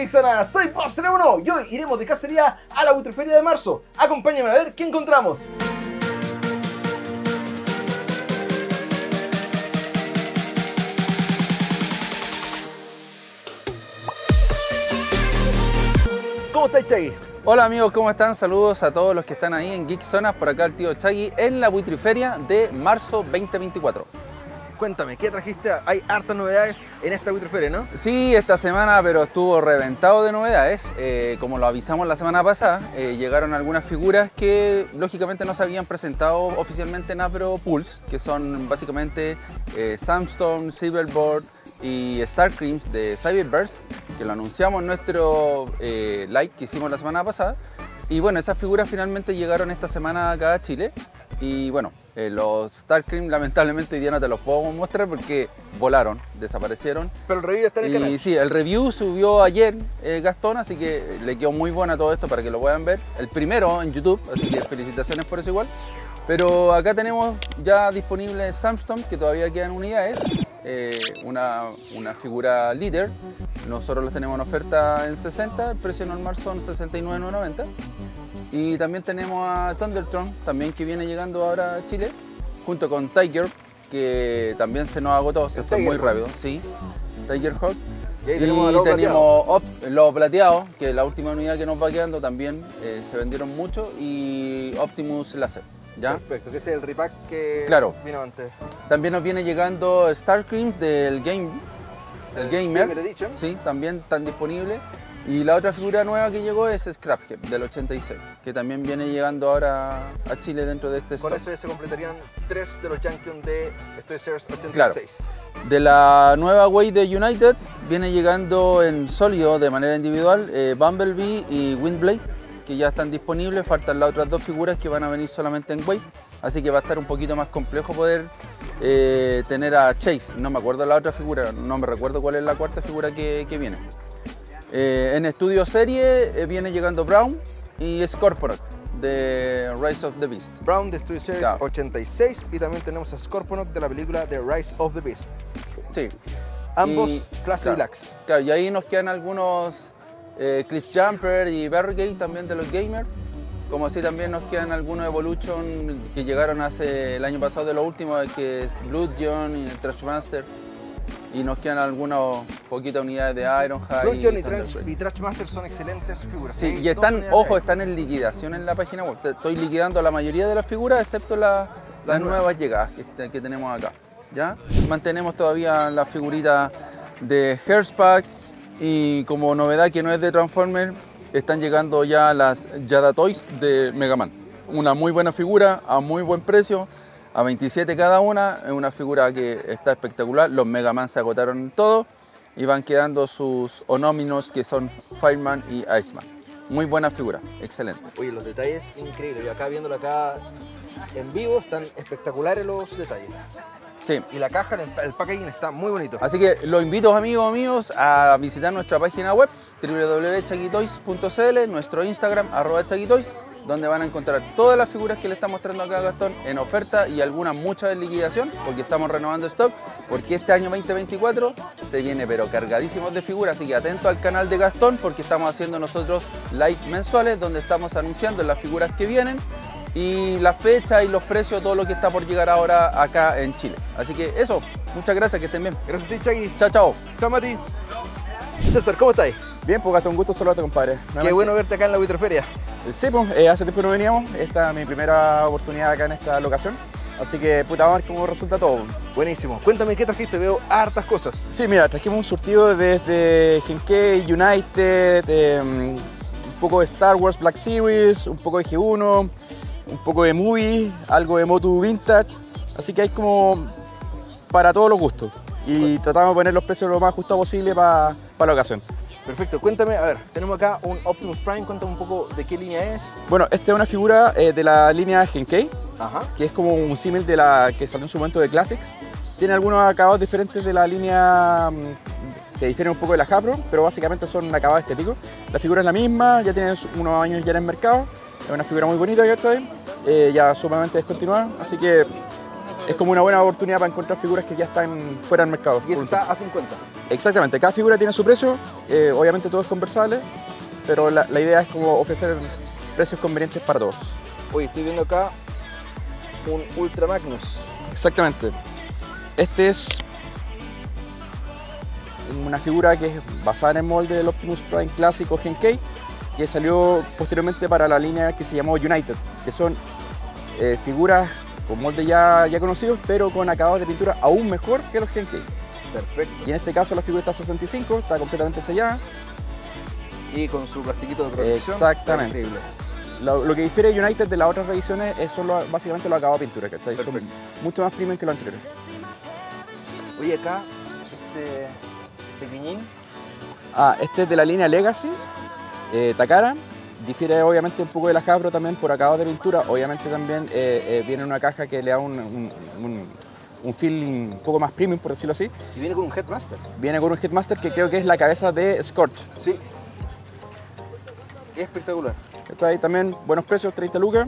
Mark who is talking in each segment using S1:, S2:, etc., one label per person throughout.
S1: Geekzona, soy Post01 y hoy iremos de cacería a la Buitroferia de marzo. Acompáñame a ver qué encontramos. ¿Cómo estáis, Chagui?
S2: Hola amigos, ¿cómo están? Saludos a todos los que están ahí en Geekzona, por acá el tío Chagui en la Buitroferia de marzo 2024.
S1: Cuéntame, ¿qué trajiste? Hay hartas novedades en esta Buitroferia, ¿no?
S2: Sí, esta semana, pero estuvo reventado de novedades. Como lo avisamos la semana pasada, llegaron algunas figuras que lógicamente no se habían presentado oficialmente en Apro Pulse, que son básicamente Sandstorm, Cyberboard y Starscreams de Cyberverse, que lo anunciamos en nuestro live que hicimos la semana pasada. Y bueno, esas figuras finalmente llegaron esta semana acá a Chile. Y bueno, los Starscream lamentablemente hoy día no te los puedo mostrar porque volaron, desaparecieron.
S1: Pero el review está en el canal.
S2: Y sí, el review subió ayer Gastón, así que le quedó muy buena todo esto para que lo puedan ver. El primero en YouTube, así que felicitaciones por eso igual. Pero acá tenemos ya disponible Sandstorm, que todavía quedan unidades. Una figura líder. Nosotros los tenemos en oferta en 60, el precio normal son 69,90. Y también tenemos a Thundertron, también que viene llegando ahora a Chile, junto con Tiger, que también se nos agotó, se fue muy rápido, sí, Tiger Hawk.
S1: Y ahí tenemos
S2: Lobo Plateado, que es la última unidad que nos va quedando, también se vendieron mucho, y Optimus Laser. ¿Ya?
S1: Perfecto, que ese es el repack que vino antes.
S2: También nos viene llegando Starscream del Gamer
S1: Edition.
S2: Sí, también están disponibles. Y la otra figura nueva que llegó es Scraphead del 86, que también viene llegando ahora a Chile dentro de este stock.
S1: Con eso se completarían 3 de los Junkion de Toy Series 86.
S2: Claro. De la nueva Wave de United viene llegando en sólido de manera individual Bumblebee y Windblade, que ya están disponibles. Faltan las otras dos figuras que van a venir solamente en Wave, así que va a estar un poquito más complejo poder tener a Chase. No me acuerdo la otra figura, no me recuerdo cuál es la cuarta figura que viene. En estudio serie viene llegando Brown y Scorponok de Rise of the Beast.
S1: Brown de Studio Series 86 y también tenemos a Scorponok de la película The Rise of the Beast.
S2: Sí.
S1: Ambos clase deluxe.
S2: Claro, y ahí nos quedan algunos Cliffjumper y Barricade también de los gamers. Como así también nos quedan algunos Evolution que llegaron hace el año pasado de los últimos, que es Bloodjohn y el Trashmaster. Y nos quedan algunas poquitas unidades de Ironhide.
S1: Bloodjohn y Trashmaster son excelentes figuras.
S2: Sí, y están, ojo, están en liquidación en la página web. Estoy liquidando la mayoría de las figuras, excepto las nuevas llegadas que tenemos acá. ¿Ya? Mantenemos todavía las figuritas de Hearthpack y como novedad que no es de Transformers, están llegando ya las Yada Toys de Mega Man. Una muy buena figura, a muy buen precio. A 27 cada una, es una figura que está espectacular. Los Mega Man se agotaron todo y van quedando sus Onominos, que son Fireman y Iceman. Muy buena figura, excelente.
S1: Oye, los detalles increíbles. Yo acá viéndolo acá en vivo están espectaculares los detalles.
S2: Sí.
S1: Y la caja, el packaging está muy bonito.
S2: Así que los invito, amigos míos, a visitar nuestra página web www.chaguitoys.cl, nuestro Instagram @chaguitoys, donde van a encontrar todas las figuras que le está mostrando acá a Gastón en oferta y algunas muchas en liquidación, porque estamos renovando stock, porque este año 2024 se viene pero cargadísimos de figuras, así que atento al canal de Gastón, porque estamos haciendo nosotros live mensuales donde estamos anunciando las figuras que vienen y la fecha y los precios, todo lo que está por llegar ahora acá en Chile. Así que eso, muchas gracias, que estén bien.
S1: Gracias a ti, Chagui.
S2: Chao, chao.
S1: Chao, Mati. César, ¿cómo estáis?
S3: Bien, pues Gastón, un gusto saludarte, compadre.
S1: Qué bueno verte acá en la Buitroferia.
S3: Sí, pues hace tiempo no veníamos, esta es mi primera oportunidad acá en esta locación, así que puta, vamos a ver cómo resulta todo.
S1: Buenísimo. Cuéntame qué trajiste, veo hartas cosas.
S3: Sí, mira, trajimos un surtido desde Genkei, United, un poco de Star Wars Black Series, un poco de G1, un poco de Movie, algo de Motu Vintage, así que hay como para todos los gustos y tratamos de poner los precios lo más ajustados posible para la ocasión.
S1: Perfecto, cuéntame, a ver, tenemos acá un Optimus Prime, cuéntame un poco de qué línea es.
S3: Bueno, esta es una figura de la línea Genkei, que es como un símil de la que salió en su momento de Classics. Tiene algunos acabados diferentes de la línea que difieren un poco de la Hasbro, pero básicamente son acabados estéticos. La figura es la misma, ya tiene unos años ya en el mercado, es una figura muy bonita que está ahí, ya sumamente descontinuada, así que es como una buena oportunidad para encontrar figuras que ya están fuera del mercado.
S1: Y eso está a 50.
S3: Exactamente, cada figura tiene su precio, obviamente todo es conversable, pero la idea es como ofrecer precios convenientes para todos.
S1: Oye, estoy viendo acá un Ultra Magnus.
S3: Exactamente. Este es una figura que es basada en el molde del Optimus Prime clásico Genkei, que salió posteriormente para la línea que se llamó United, que son figuras con moldes ya conocidos, pero con acabados de pintura aún mejor que los Genkei.
S1: Perfecto.
S3: Y en este caso la figura está a 65, está completamente sellada.
S1: Y con su plastiquito de protección.
S3: Exactamente.
S1: Increíble.
S3: Lo que difiere United de las otras revisiones es solo básicamente los acabados de pintura, ¿cachai? Son
S1: Perfecto.
S3: mucho más premium que los anteriores.
S1: Oye, acá, este pequeñín.
S3: Este es de la línea Legacy, Takara. Difiere obviamente un poco de la Hasbro también por acabados de pintura. Obviamente también viene en una caja que le da un feeling un poco más premium, por decirlo así.
S1: Y viene con un Headmaster.
S3: Viene con un Headmaster que creo que es la cabeza de Scorch.
S1: Sí. Espectacular.
S3: Está ahí también, buenos precios, 30 lucas.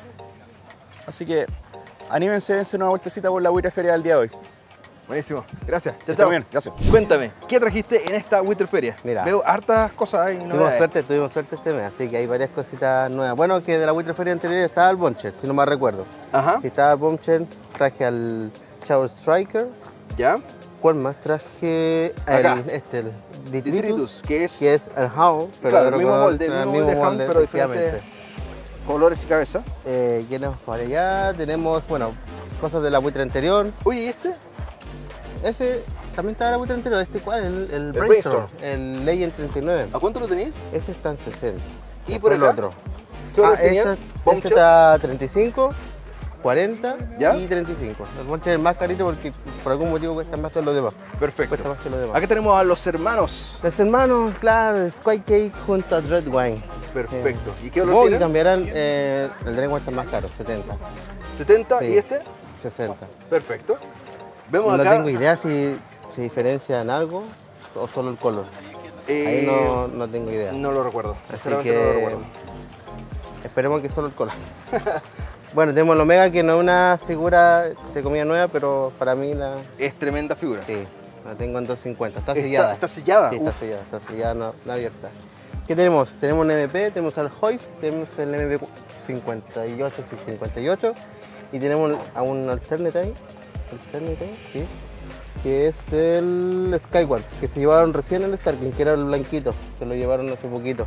S3: Así que anímense, dense una vueltecita por la Buitre Feria del día de hoy.
S1: Buenísimo. Gracias. Chao,
S3: Está
S1: chao.
S3: bien, gracias.
S1: Cuéntame, ¿qué trajiste en esta Buitre Feria?
S4: Mira.
S1: Veo hartas cosas ahí.
S4: Tuvimos suerte este mes, así que hay varias cositas nuevas. Bueno, que de la Buitre Feria anterior estaba el Boncher, si no me recuerdo.
S1: Ajá.
S4: Si estaba el Boncher, traje al Chao Striker.
S1: ¿Ya?
S4: ¿Cuál más? Traje
S1: Acá.
S4: el
S1: Detritus, que es
S4: el Hound, pero
S1: claro,
S4: otro
S1: el mismo
S4: color,
S1: molde, el
S4: el
S1: mismo molde de Hound, pero diferentes
S4: efectivamente.
S1: colores y cabeza.
S4: ¿Qué tenemos por allá? Tenemos, bueno, cosas de la Buitre anterior.
S1: Oye, ¿y este?
S4: Ese también estaba en la Buitre anterior. ¿Este cuál? El
S1: Brainstorm.
S4: El Legend 39.
S1: ¿A cuánto lo tenías?
S4: Ese está en 60.
S1: ¿Y por
S4: el
S1: acá?
S4: otro?
S1: ¿Qué valor tenía?
S4: Este
S1: Bombshell.
S4: está a 35, 40
S1: ¿Ya?
S4: y 35. El Boncher es el más carito porque por algún motivo cuesta más que los demás.
S1: Perfecto.
S4: Cuesta más que los demás.
S1: Acá tenemos a los hermanos.
S4: Los hermanos, claro, Squid Cake junto a Red Wine.
S1: Perfecto. ¿Y qué valor
S4: Supongo que
S1: tienen?
S4: cambiarán, el Dragon está más caro, 70.
S1: 70
S4: Sí.
S1: y este.
S4: 60.
S1: Perfecto. Vemos
S4: No
S1: acá.
S4: tengo idea si se diferencia en algo o solo el color. Ahí no tengo idea.
S1: No lo recuerdo.
S4: Así
S1: Sinceramente
S4: que
S1: no lo recuerdo.
S4: esperemos que solo el color. Bueno, tenemos el Omega, que no es una figura de comida nueva, pero para mí
S1: Es tremenda figura.
S4: sí, la tengo en 250. Está sellada.
S1: Está sellada.
S4: Sí,
S1: Uf.
S4: está sellada, no abierta. ¿Qué tenemos? Tenemos un MP, tenemos al Hoist, tenemos el MP 58, 58 y tenemos a un Alternate ahí, sí, que es el Skyward, que se llevaron recién el Starking, que era el blanquito, se lo llevaron hace poquito.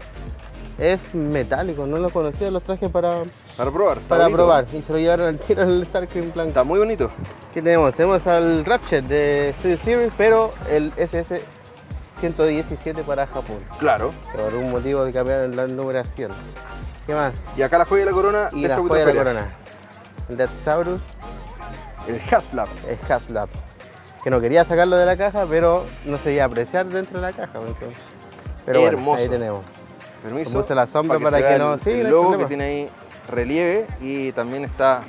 S4: Es metálico, no lo conocía, los traje para
S1: probar. está
S4: para
S1: bonito.
S4: probar y se lo llevaron al tiro el Starking blanco.
S1: Está muy bonito.
S4: ¿Qué tenemos? Tenemos al Ratchet de Studio Series, pero el SS 117 para Japón.
S1: Claro.
S4: Por algún motivo le cambiaron la numeración. ¿Qué más?
S1: Y acá la joya de la corona
S4: Y
S1: de
S4: la
S1: esta
S4: joya de la
S1: Buitre
S4: corona. El Deathsaurus
S1: El Haslab.
S4: es Haslab. Que no quería sacarlo de la caja, pero no se iba a apreciar dentro de la caja. Entonces. Pero bueno,
S1: Hermoso.
S4: ahí tenemos.
S1: Permiso.
S4: Puse la sombra para
S1: se
S4: que
S1: vea
S4: no-
S1: el,
S4: sí,
S1: el
S4: no hay
S1: logo que
S4: problema.
S1: tiene ahí relieve y también está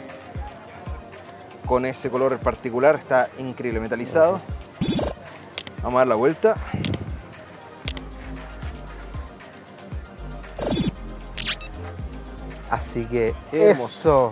S1: con ese color particular, está increíble, metalizado. Vamos a dar la vuelta.
S4: Así que
S1: Hermoso.
S4: eso.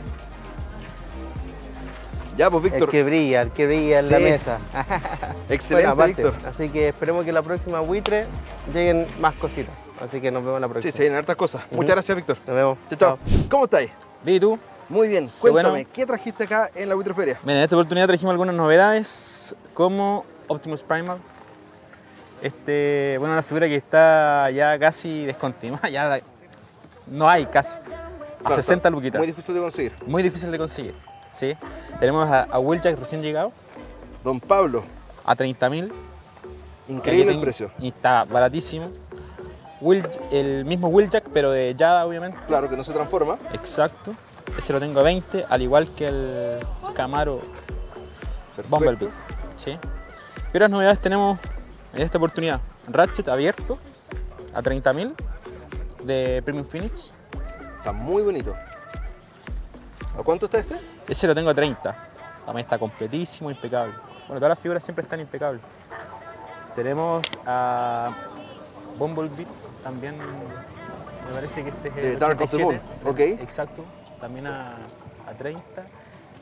S1: Ya, pues
S4: El
S1: Víctor,
S4: que brilla en la
S1: Sí.
S4: mesa.
S1: excelente
S4: Bueno, aparte,
S1: Víctor.
S4: así que esperemos que la próxima buitre lleguen más cositas. Así que nos vemos la próxima.
S1: Sí, se vienen hartas cosas. Muchas gracias Víctor.
S4: Nos vemos.
S1: Chao, chao. ¿Cómo estáis?
S3: ¿Y tú?
S1: Muy bien,
S3: Qué
S1: cuéntame,
S3: bueno.
S1: ¿qué trajiste acá en la Buitre Feria?
S3: Mira, en esta oportunidad trajimos algunas novedades, como Optimus Primal. Bueno, una figura que está ya casi descontinuada, ya no hay casi. A
S1: Claro,
S3: 60
S1: está
S3: luquitas.
S1: Muy difícil de conseguir.
S3: Muy difícil de conseguir. ¿Sí? Tenemos a Wheeljack recién llegado,
S1: Don Pablo,
S3: a 30.000.
S1: increíble el precio.
S3: Y está baratísimo. El mismo Wheeljack, pero de Yada, obviamente.
S1: Claro que no se transforma.
S3: Exacto. Ese lo tengo a 20, al igual que el Camaro
S1: Perfecto.
S3: Bumblebee. ¿Sí? Pero las novedades tenemos en esta oportunidad. Ratchet abierto a 30.000 de Premium Finish.
S1: Está muy bonito. ¿A cuánto está este?
S3: Ese lo tengo a 30. También está completísimo, impecable. Bueno, todas las figuras siempre están impecables. Tenemos a Bumblebee, también me parece que este es
S1: De
S3: el
S1: Dark of the
S3: 87.
S1: Moon, ok.
S3: Exacto, también a 30.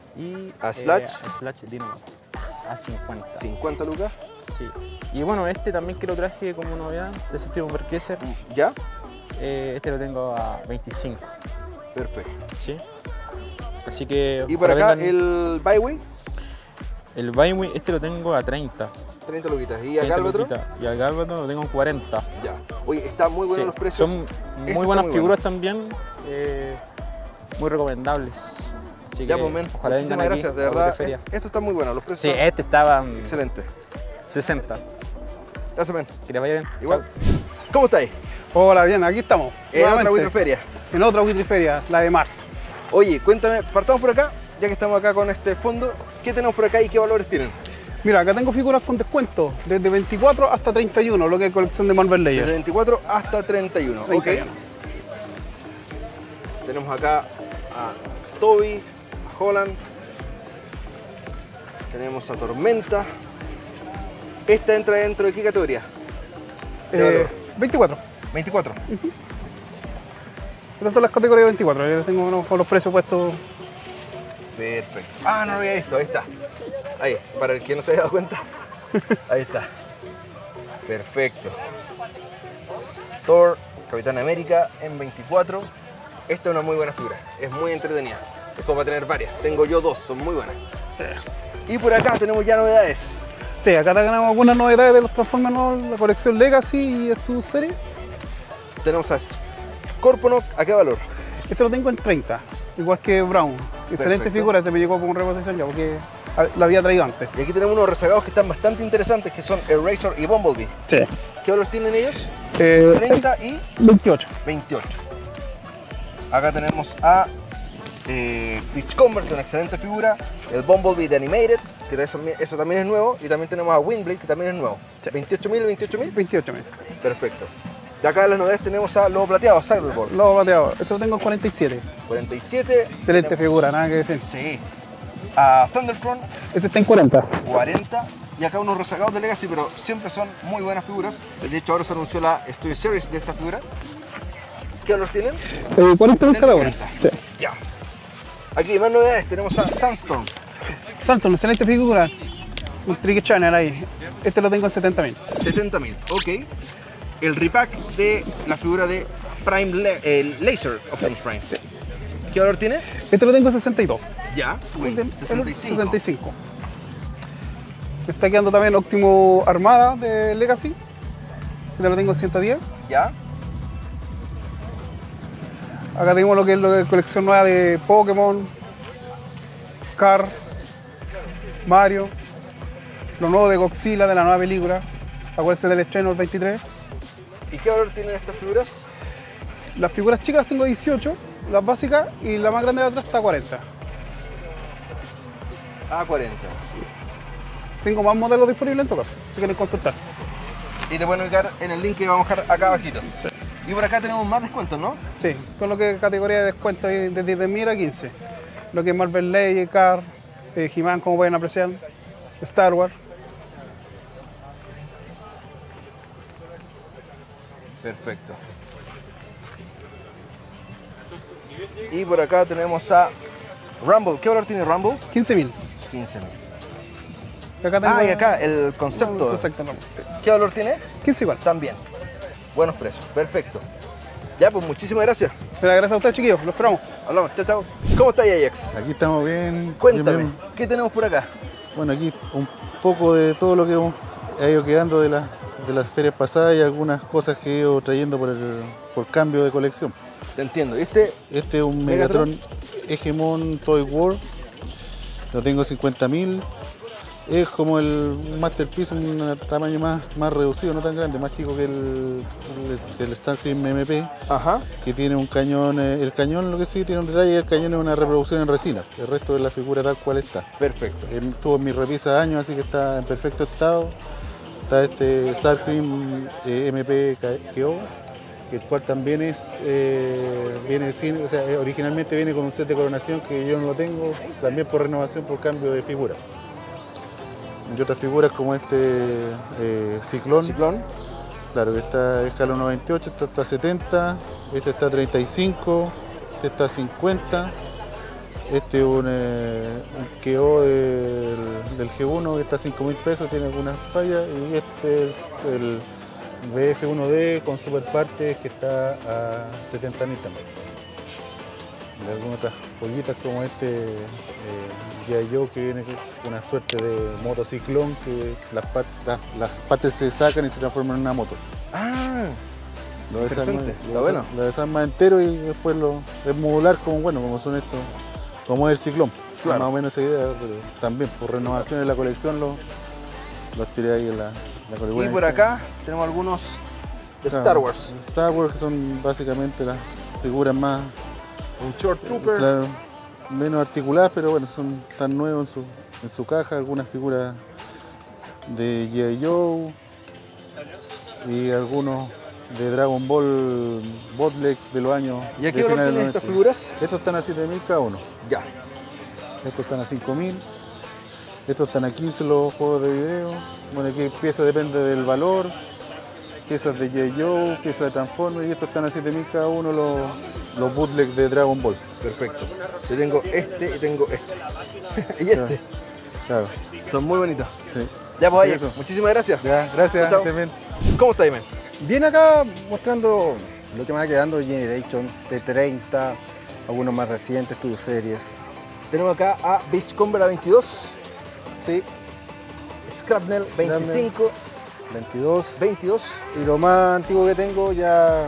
S3: Y
S1: ¿A Slash?
S3: a Slash Dynamo, a 50.
S1: 50 lucas.
S3: Sí. Y bueno, este también que lo traje como novedad de Septiembre Berkeser.
S1: ¿Ya?
S3: Este lo tengo a 25.
S1: Perfecto.
S3: ¿Sí? Así que.
S1: ¿Y por
S3: ojalá
S1: acá
S3: vengan-
S1: el Byway?
S3: El Byway, este lo tengo a 30.
S1: 30 luquitas. ¿Y acá
S3: 30
S1: el otro?
S3: luquitas. Y al Galvatron lo tengo en 40.
S1: Ya. Oye, están muy buenos
S3: Sí,
S1: los precios.
S3: Son
S1: Este
S3: muy
S1: está
S3: buenas
S1: muy
S3: figuras
S1: bueno.
S3: también. Muy recomendables. Así
S1: Ya,
S3: que
S1: pues, men,
S3: ojalá
S1: muchísimas
S3: vengan aquí
S1: gracias. De
S3: a
S1: verdad,
S3: Feria.
S1: esto está muy bueno. Los precios
S3: Sí,
S1: son
S3: este estaba
S1: excelentes.
S3: 60.
S1: Gracias, men.
S3: Que les vaya bien.
S1: Igual.
S3: Chao.
S1: ¿Cómo estáis?
S5: Hola, bien, aquí estamos.
S1: En otra
S5: nuevamente,
S1: Witriferia.
S5: en otra Witriferia, la de marzo.
S1: Oye, cuéntame, partamos por acá, ya que estamos acá con este fondo. ¿Qué tenemos por acá y qué valores tienen?
S5: Mira, acá tengo figuras con descuento, desde 24 hasta 31, lo que es colección de Marvel
S1: Desde
S5: Legends.
S1: 24 hasta 31.
S5: 31.
S1: Ok. Tenemos acá a Toby, a Holland. Tenemos a Tormenta. ¿Esta entra dentro de qué categoría? ¿De valor?
S5: 24.
S1: 24.
S5: Estas son las categorías 24, ya tengo con los precios puestos.
S1: Perfecto. Ah, no lo había visto, ahí está. Ahí, para el que no se haya dado cuenta. Ahí está. Perfecto. Thor, Capitán América en 24. Esta es una muy buena figura, es muy entretenida. Es como para tener varias. Tengo yo dos, son muy buenas. Y por acá tenemos ya novedades.
S5: Sí, acá tenemos algunas novedades de los Transformers, ¿no? La colección Legacy y Stu Series.
S1: Tenemos a Scorponok, ¿a qué valor?
S5: Ese lo tengo en 30, igual que Brown. Excelente
S1: Perfecto.
S5: figura, este me llegó con reposición ya, porque la había traído antes.
S1: Y aquí tenemos unos rezagados que están bastante interesantes, que son Eraser y Bumblebee.
S5: Sí.
S1: ¿Qué valores tienen ellos? 30 y
S5: 28.
S1: 28. Acá tenemos a Beachcomber, que es una excelente figura. El Bumblebee de Animated, que eso también es nuevo. Y también tenemos a Windblade, que también es nuevo.
S5: Sí.
S1: 28.000, 28.000.
S5: 28 mil.
S1: Perfecto. De acá de las novedades tenemos a Lobo Plateado, Cyberboard.
S5: Lobo bateado, ese lo tengo en 47.
S1: 47.
S5: Excelente
S1: Tenemos-
S5: figura, nada que decir.
S1: Sí. A Thundertron,
S5: Ese está en 40.
S1: 40. Y acá unos rezagados de Legacy, pero siempre son muy buenas figuras. De hecho, ahora se anunció la Studio Series de esta figura. ¿Qué valores tienen?
S5: 40 en cada una.
S1: 40. Ya. Aquí más novedades, tenemos a Sandstorm.
S5: Santos, excelente figura. Un Trick Channel ahí. Este lo tengo en 70 mil.
S1: 70.000, ok. El repack de la figura de el Laser Optimus Prime. ¿Qué valor tiene?
S5: Este lo tengo en 62.
S1: Ya,
S5: El
S1: 65.
S5: 65. Me está quedando también Optimus Armada de Legacy. Este lo tengo en 110.
S1: Ya,
S5: Acá tenemos lo que es la colección nueva de Pokémon, Car, Mario, lo nuevo de Godzilla de la nueva película. Acuérdense del estreno el 23.
S1: ¿y qué valor tienen estas figuras?
S5: Las figuras chicas las tengo 18, las básicas, y la más grande de atrás está a 40.
S1: A 40.
S5: Tengo más modelos disponibles en todo caso, si quieren consultar.
S1: Y te pueden ubicar en el link que vamos a dejar acá abajito. Y por acá tenemos más descuentos, ¿no?
S5: Sí, todo lo que es categoría de descuento ahí desde 10.000 a 15. Lo que es Marvel Legends, Car, He-Man, como pueden apreciar, Star Wars.
S1: Perfecto. Y por acá tenemos a Rumble. ¿Qué valor tiene Rumble?
S5: 15.000.
S1: 15.000.
S5: Acá tengo
S1: Ah, y acá el concepto.
S5: Exactamente. Sí.
S1: ¿Qué valor tiene?
S5: 15 igual.
S1: También. Buenos precios. Perfecto. Ya, pues muchísimas gracias.
S5: Gracias a ustedes, chiquillos. Los esperamos.
S1: Hablamos. Chao, chao. ¿Cómo está Ajax?
S6: Aquí estamos bien.
S1: Cuéntame,
S6: bien, bien.
S1: ¿qué tenemos por acá?
S6: Bueno, aquí un poco de todo lo que ha ido quedando de las ferias pasadas y algunas cosas que he ido trayendo por cambio de colección.
S1: Te entiendo. ¿Y este?
S6: Este es un
S1: Megatron.
S6: Megatron Hegemon Toy War. Lo tengo 50.000. Es como el Masterpiece, un tamaño más reducido, no tan grande, más chico que el Starscream MP,
S1: Ajá.
S6: que tiene un cañón. El cañón, lo que sí tiene un detalle, el cañón es una reproducción en resina. El resto de la figura tal cual está.
S1: Perfecto.
S6: Estuvo en mi repisa años, así que está en perfecto estado. Está este Starscream MP KO, el cual también viene sin, o sea, originalmente viene con un set de coronación que yo no lo tengo, también por renovación, por cambio de figura. Y otras figuras como este Ciclón,
S1: Ciclón.
S6: claro, que está escala 98, este está 70, este está 35, este está 50. Este es un KO del G1 que está a 5.000 pesos, tiene algunas fallas. Y este es el BF1D con super partes que está a 70.000 también. De algunas otras joyitas como este G.I. Joe que viene con una suerte de motociclón que las partes se sacan y se transforman en una moto.
S1: Ah,
S6: Lo
S1: interesante, está bueno.
S6: Lo desarma entero y después es modular como son estos, como es el ciclón.
S1: Claro.
S6: Más o menos esa idea, pero también por renovación de la colección los tiré ahí en la colección.
S1: y por acá tenemos algunos de
S6: Claro,
S1: Star Wars.
S6: Star Wars que son básicamente las figuras más,
S1: Un Short Trooper.
S6: claro, menos articuladas, pero bueno, están nuevos en su caja, algunas figuras de G.I. Joe y algunos de Dragon Ball Bootleg de los años.
S1: ¿Y a qué
S6: de
S1: valor
S6: finales
S1: tienen
S6: del
S1: estas
S6: 90.
S1: figuras?
S6: Estos están a 7.000 cada uno.
S1: Ya.
S6: Estos están a 5.000. Estos están a 15 los juegos de video. Bueno, aquí piezas depende del valor. Piezas de G.I. Joe, piezas de Transformers y estos están a 7.000 cada uno los bootleg de Dragon Ball.
S1: Perfecto. Yo tengo este y tengo este. y este.
S6: Claro.
S1: Son muy bonitos.
S6: Sí.
S1: Ya pues,
S6: Sí,
S1: Ajax,
S6: eso.
S1: muchísimas gracias.
S6: Ya, gracias.
S1: Chao.
S6: estés bien.
S1: ¿Cómo está, men?
S7: Bien acá mostrando lo que me va quedando Generation T30, algunos más recientes, Studio Series.
S1: Tenemos acá a Beachcomber A22. Sí. Scrapnel 25,
S7: 22.
S1: 22.
S7: Y lo más antiguo que tengo ya,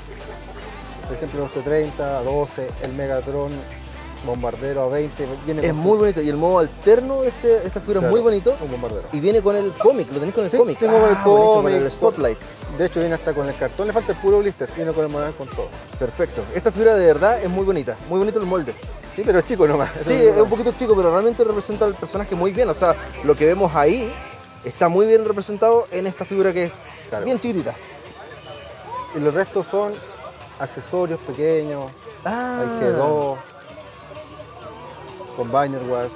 S7: por ejemplo, los T30, A12, el Megatron, Bombardero A20. Viene
S1: Es
S7: con
S1: muy bonito. Y el modo alterno de esta figura es muy bonito.
S7: un bombardero.
S1: Y viene con el cómic. ¿Lo tenéis con el
S7: Sí,
S1: cómic?
S7: tengo con el
S1: buenísimo,
S7: cómic,
S1: con el Spotlight.
S7: De hecho viene hasta con el cartón, le falta el puro blister, viene con el manual con todo.
S1: Perfecto. Esta figura de verdad es muy bonita. Muy bonito el molde.
S7: Sí, pero es chico nomás.
S1: Sí, es un poquito chico, pero realmente representa al personaje muy bien. O sea, lo que vemos ahí está muy bien representado en esta figura que es bien chiquitita.
S7: Y los restos son accesorios pequeños,
S1: Ah,
S7: hay G2, Combiner Wars.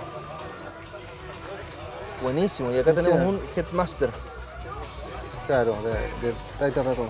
S1: buenísimo. Y acá tenemos un Headmaster.
S7: Claro, de Titan Returns.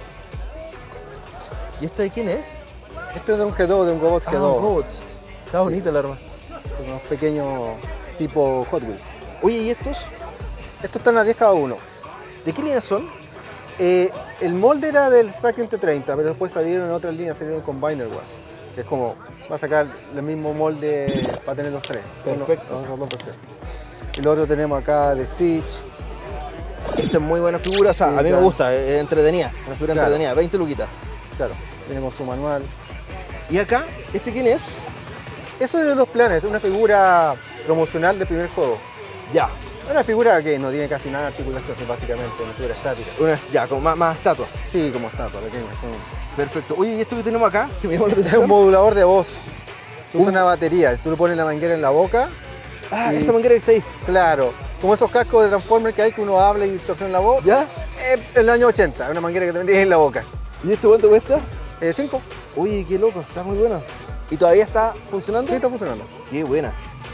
S1: ¿Y esta de quién es?
S7: Este es de un G2, de un Gobot G2.
S1: Robot. Está
S7: Sí.
S1: bonita el arma.
S7: Son unos pequeños tipo Hot Wheels.
S1: Oye, ¿y estos?
S7: Estos están a 10 cada uno.
S1: ¿De qué línea son?
S7: El molde era del Saken T30, pero después salieron en otras líneas, salieron Combiner Wars. Que es como, va a sacar el mismo molde para tener los tres. Son
S1: Perfecto.
S7: los dos versiones. Y lo otro tenemos acá de Siege.
S1: Esta es muy buena figura. O sea,
S7: Sí,
S1: a mí
S7: claro.
S1: me gusta. Es entretenida. Una figura
S7: Claro.
S1: entretenida. 20 luquitas.
S7: Claro, viene con su manual.
S1: ¿Y acá? ¿Este quién es?
S7: Eso es de los planes, una figura promocional del primer juego.
S1: Ya.
S7: Una figura que no tiene casi nada de articulación, es básicamente una figura estática.
S1: Ya, como más estatua.
S7: Sí, como estatua pequeña.
S1: Perfecto. Oye, ¿y esto que tenemos acá? Que me llama la
S7: Es un
S1: atención.
S7: modulador de voz. Tú usas una batería, tú le pones la manguera en la boca.
S1: Ah,
S7: y-
S1: esa manguera que está ahí.
S7: Claro, como esos cascos de Transformers que hay que uno habla y distorsiona la voz.
S1: ¿Ya?
S7: En el año 80, una manguera que te metías en la boca.
S1: ¿Y esto cuánto cuesta?
S7: 5.
S1: Oye, qué loco. Está muy bueno. ¿Y todavía está funcionando?
S7: Sí, está funcionando.
S1: Qué buena.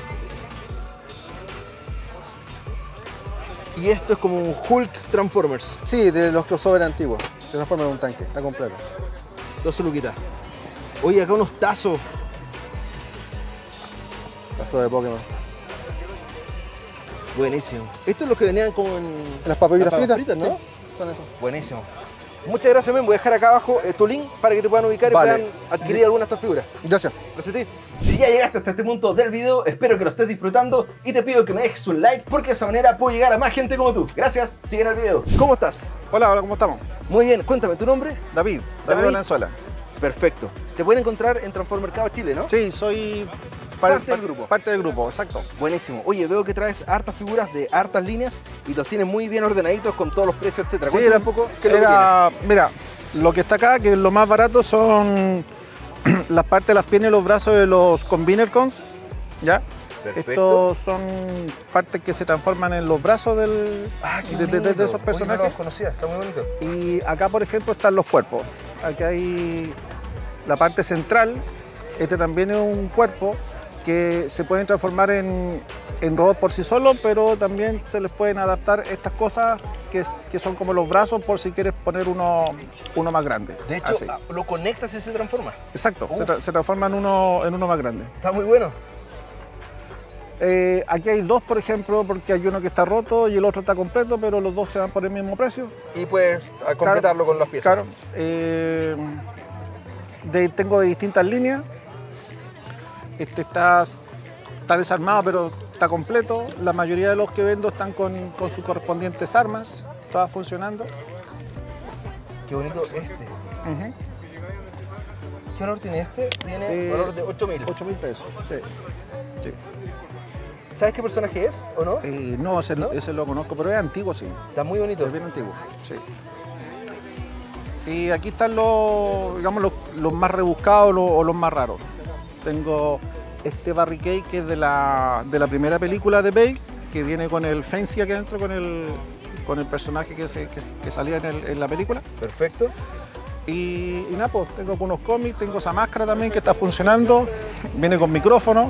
S1: Y esto es como un Hulk Transformers.
S7: Sí, de los crossover antiguos. Se transforma en un tanque, está completo.
S1: 12 luquitas. Oye, acá unos tazos.
S7: Tazo de Pokémon.
S1: Buenísimo. Estos son los que venían como en...
S7: Las papitas
S1: Las papas
S7: fritas,
S1: fritas, ¿no?
S7: Sí, son esos.
S1: Buenísimo. Muchas gracias, men. Voy a dejar acá abajo tu link para que te puedan ubicar
S7: Vale.
S1: y puedan adquirir alguna de estas figuras.
S7: Gracias.
S1: Gracias a ti. Si ya llegaste hasta este punto del video, espero que lo estés disfrutando y te pido que me dejes un like porque de esa manera puedo llegar a más gente como tú. Gracias, siguen el video. ¿Cómo estás?
S5: Hola, ¿cómo estamos?
S1: Muy bien, cuéntame tu nombre.
S5: David
S1: David.
S5: Valenzuela.
S1: Perfecto. Te pueden encontrar en Transformer Mercado Chile, ¿no?
S5: Sí, soy
S1: Parte del grupo.
S5: Parte del grupo, exacto.
S1: Buenísimo. Oye, veo que traes hartas figuras de hartas líneas y los tienes muy bien ordenaditos con todos los precios, etcétera.
S5: Sí,
S1: Cuéntame un poco qué es lo que tienes.
S5: mira, lo que está acá, que es lo más barato, son las partes de las piernas y los brazos de los Combiner Cons, ¿ya?
S1: Perfecto.
S5: Estos son partes que se transforman en los brazos de esos personajes.
S1: no los conocía, está muy bonito.
S5: Y acá, por ejemplo, están los cuerpos. Aquí hay la parte central. Este también es un cuerpo que se pueden transformar en robots por sí solos, pero también se les pueden adaptar estas cosas que son como los brazos por si quieres poner uno más grande.
S1: De hecho,
S5: Así.
S1: lo conectas y se transforma.
S5: Exacto, se transforma en uno más grande.
S1: Está muy bueno.
S5: Aquí hay dos, por ejemplo, porque hay uno que está roto y el otro está completo, pero los dos se van por el mismo precio.
S1: Y puedes completarlo con las piezas.
S5: Claro. Tengo de distintas líneas. Este está desarmado, pero está completo. La mayoría de los que vendo están con sus correspondientes armas, todas funcionando.
S1: Qué bonito este. ¿Qué valor tiene este? Tiene valor de 8.000.
S5: 8.000 pesos, sí.
S1: ¿Sabes qué personaje es o no?
S5: No, ese lo conozco, pero es antiguo, sí.
S1: Está muy bonito.
S5: Es bien antiguo, sí. Y aquí están los más rebuscados o los más raros. Tengo este Barricade que es de la primera película de Bay, que viene con el Fancy aquí adentro, con el personaje que salía en la película.
S1: Perfecto.
S5: Y nada, pues tengo unos cómics, tengo esa máscara también que está funcionando, viene con micrófono.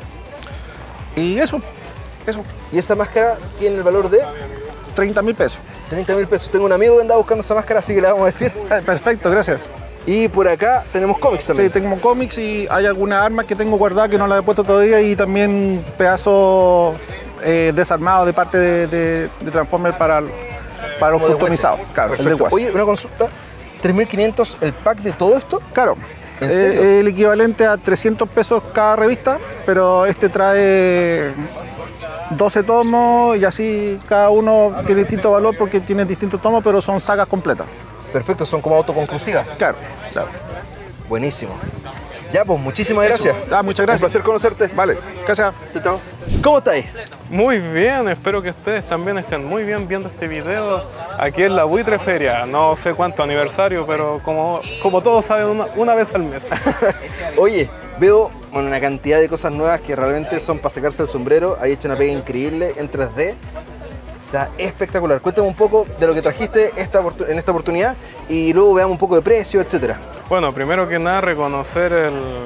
S5: Y eso.
S1: Y esa máscara tiene el valor de
S5: 30.000 pesos.
S1: 30.000 pesos. Tengo un amigo que anda buscando esa máscara, así que le vamos a decir.
S5: Perfecto, gracias.
S1: Y por acá tenemos cómics también.
S5: Sí, tengo cómics y hay algunas armas que tengo guardadas que no las he puesto todavía y también pedazos desarmados de parte de Transformers para los customizados. Claro, el de
S1: Perfecto.
S5: Wasp.
S1: Oye, una consulta. ¿3.500 el pack de todo esto?
S5: Claro.
S1: ¿En serio?
S5: El equivalente a 300 pesos cada revista, pero este trae 12 tomos y así cada uno tiene distinto valor porque tiene distintos tomos, pero son sagas completas.
S1: Perfecto, son como autoconclusivas.
S5: Claro.
S1: Buenísimo. Ya, pues muchísimas gracias.
S5: Muchas gracias.
S1: Un placer conocerte.
S5: Vale, gracias.
S1: Chao. ¿Cómo estáis?
S8: Muy bien, espero que ustedes también estén muy bien viendo este video aquí en la Buitre Feria. No sé cuánto aniversario, pero como todos saben, una vez al mes.
S1: Oye, veo una cantidad de cosas nuevas que realmente son para sacarse el sombrero. Hay hecho una pega increíble en 3D. Está espectacular. Cuéntame un poco de lo que trajiste en esta oportunidad y luego veamos un poco de precio, etcétera.
S8: Bueno, primero que nada, reconocer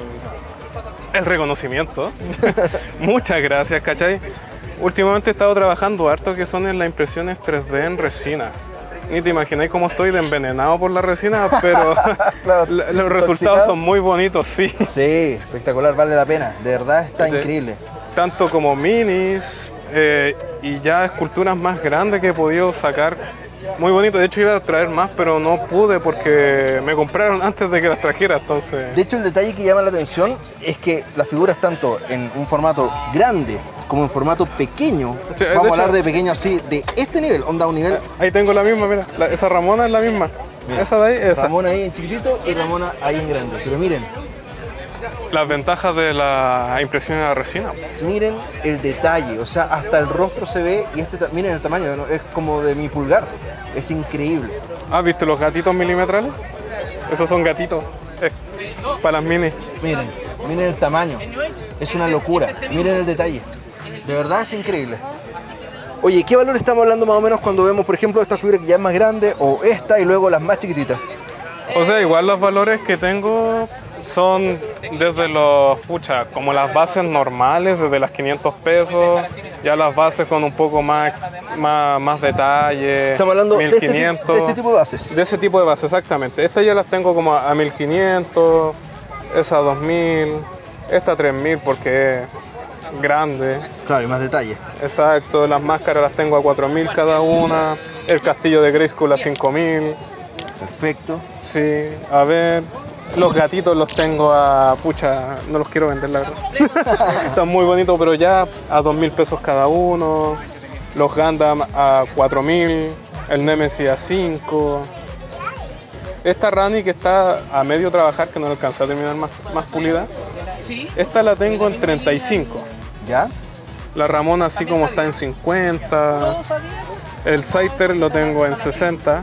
S8: el reconocimiento. Muchas gracias, ¿cachai? Últimamente he estado trabajando harto que son en las impresiones 3D en resina. Ni te imagináis cómo estoy de envenenado por la resina, pero
S1: Claro,
S8: los resultados son muy bonitos, sí.
S1: Sí, espectacular, vale la pena. De verdad está increíble.
S8: Tanto como minis y ya esculturas más grandes que he podido sacar. Muy bonito, de hecho iba a traer más, pero no pude porque me compraron antes de que las trajera, entonces...
S1: De hecho, el detalle que llama la atención es que las figuras tanto en un formato grande como en formato pequeño,
S8: Sí, de
S1: vamos a
S8: hecho-
S1: hablar de pequeño así, de este nivel, onda un nivel,
S8: Ahí tengo la misma, mira, esa Ramona es la misma. Esa de ahí, esa.
S1: Ramona ahí en chiquitito y Ramona ahí en grande. Pero miren,
S8: Las ventajas de la impresión a resina.
S1: miren el detalle, o sea, hasta el rostro se ve y miren el tamaño, ¿no? Es como de mi pulgar, es increíble.
S8: ¿Has visto los gatitos milimetrales? Esos son gatitos, para las minis.
S1: Miren el tamaño, es una locura, miren el detalle, de verdad es increíble. Oye, ¿qué valor estamos hablando más o menos cuando vemos, por ejemplo, esta figura que ya es más grande o esta y luego las más chiquititas?
S8: O sea, igual los valores que tengo son desde como las bases normales, desde las 500 pesos, ya las bases con un poco más detalle,
S1: Estamos hablando
S8: 1500.
S1: de este tipo de bases.
S8: De ese tipo de bases, exactamente. Estas ya las tengo como a 1500, esa a 2000, esta a 3000 porque es grande.
S1: Claro, y más detalle.
S8: Exacto, las máscaras las tengo a 4000 cada una, el castillo de Grayskull a 5000.
S1: Perfecto.
S8: Sí, a ver, los gatitos los tengo no los quiero vender la verdad. Están muy bonitos, pero ya a 2000 pesos cada uno. Los Gundam a 4000, el Nemesis a 5. Esta Rani que está a medio trabajar, que no la alcancé a terminar más pulida, esta la tengo en 35.
S1: ¿Ya?
S8: La Ramona así como está en 50. El Scyther lo tengo en 60.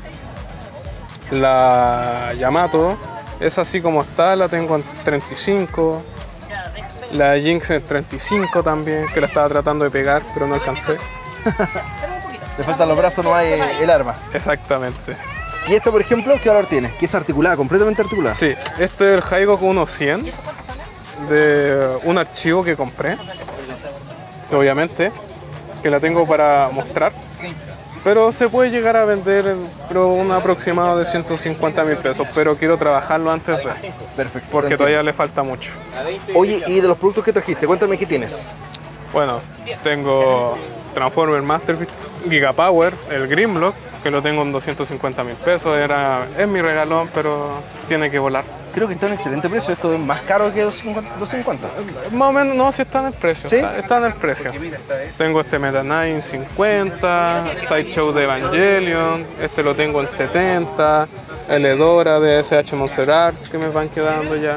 S8: La Yamato, esa así como está, la tengo en 35. La Jinx en 35 también, que la estaba tratando de pegar, pero no alcancé.
S1: Le faltan los brazos, no hay el arma.
S8: Exactamente.
S1: ¿Y esto, por ejemplo, qué valor tiene? Que es articulada, completamente articulada.
S8: Sí, este es el Haigo 100. de un archivo que compré, que obviamente, que la tengo para mostrar, pero se puede llegar a vender pero un aproximado de 150.000 pesos, pero quiero trabajarlo antes de,
S1: Perfecto.
S8: porque todavía le falta mucho.
S1: Oye, y de los productos que trajiste, cuéntame qué tienes.
S8: Bueno, tengo Transformer Master Gigapower, el Grimlock, que lo tengo en 250.000 pesos, es mi regalón, pero tiene que volar.
S1: Creo que está en excelente precio, esto es más caro que 250.
S8: Más o menos, no, si está en el precio,
S1: ¿Sí?
S8: está en el precio. Tengo este Meta Knight en 50, Sideshow de Evangelion, este lo tengo en 70, el Edora de SH Monster Arts que me van quedando ya.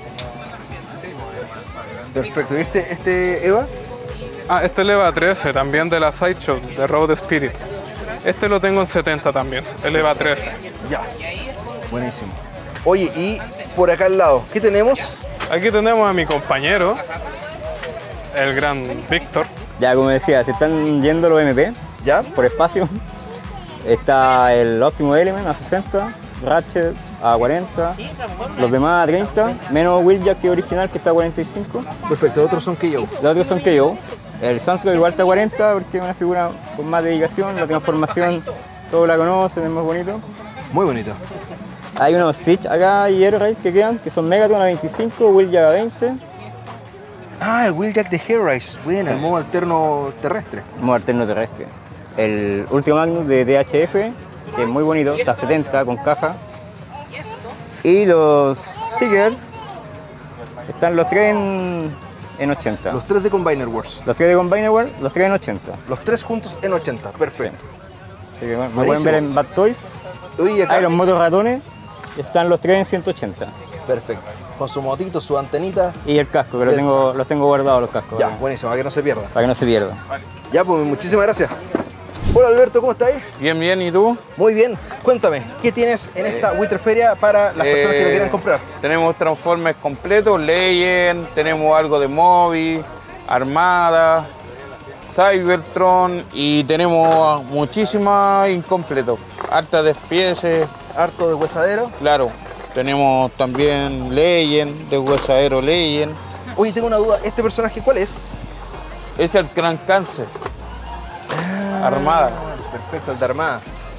S1: Perfecto, ¿y este Eva?
S8: Ah, este el EVA 13, también de la Sideshow, de Road Spirit. Este lo tengo en 70 también, el EVA 13.
S1: Ya. Buenísimo. Oye, y por acá al lado, ¿qué tenemos?
S8: Aquí tenemos a mi compañero, el gran Víctor.
S9: Ya, como decía, se están yendo los MP
S1: ¿Ya?
S9: por espacio. Está el Optimus Element a 60, Ratchet a 40, los demás a 30, menos Wheeljack que original que está a 45.
S1: Perfecto, los otros son que yo.
S9: Los otros son que yo. El Sandro igual está a 40 porque es una figura con más dedicación, la transformación todos la conocen, es más bonito.
S1: Muy bonito.
S9: Hay unos Siege acá y Air Race que quedan, que son Megatron a 25, Wheeljack a 20.
S1: Ah, el Wheeljack de Hellraise, bueno, el modo alterno terrestre.
S9: Modo alterno terrestre. El Ultima Magnus de DHF, que es muy bonito, está a 70 con caja. Y los Seeker están los tres en 80.
S1: Los tres de Combiner Wars.
S9: Los tres de Combiner Wars, los tres en 80.
S1: Los tres juntos en 80, perfecto.
S9: Así que bueno, lo pueden ver en Bad Toys.
S1: Oye, acá.
S9: Hay los motos ratones, están los tres en 180.
S1: Perfecto. Con su motito, su antenita.
S9: Y el casco, que los tengo guardados los cascos.
S1: Ya, buenísimo, para que no se pierda.
S9: Para que no se pierda.
S1: Ya, pues muchísimas gracias. Hola Alberto, ¿cómo estáis?
S2: Bien, bien, ¿y tú?
S1: Muy bien. Cuéntame, ¿qué tienes en esta Winterferia para las personas que lo quieran comprar?
S2: Tenemos Transformers completos, Legend, tenemos algo de Moby, Armada, Cybertron y tenemos muchísimas incompletos. Harta despieces.
S1: Harto de huesadero.
S2: Claro, tenemos también Legend, de huesadero Legend.
S1: Oye, tengo una duda, ¿este personaje cuál es?
S2: Es el Gran Cáncer. Armada.
S1: Perfecto, el de Armada.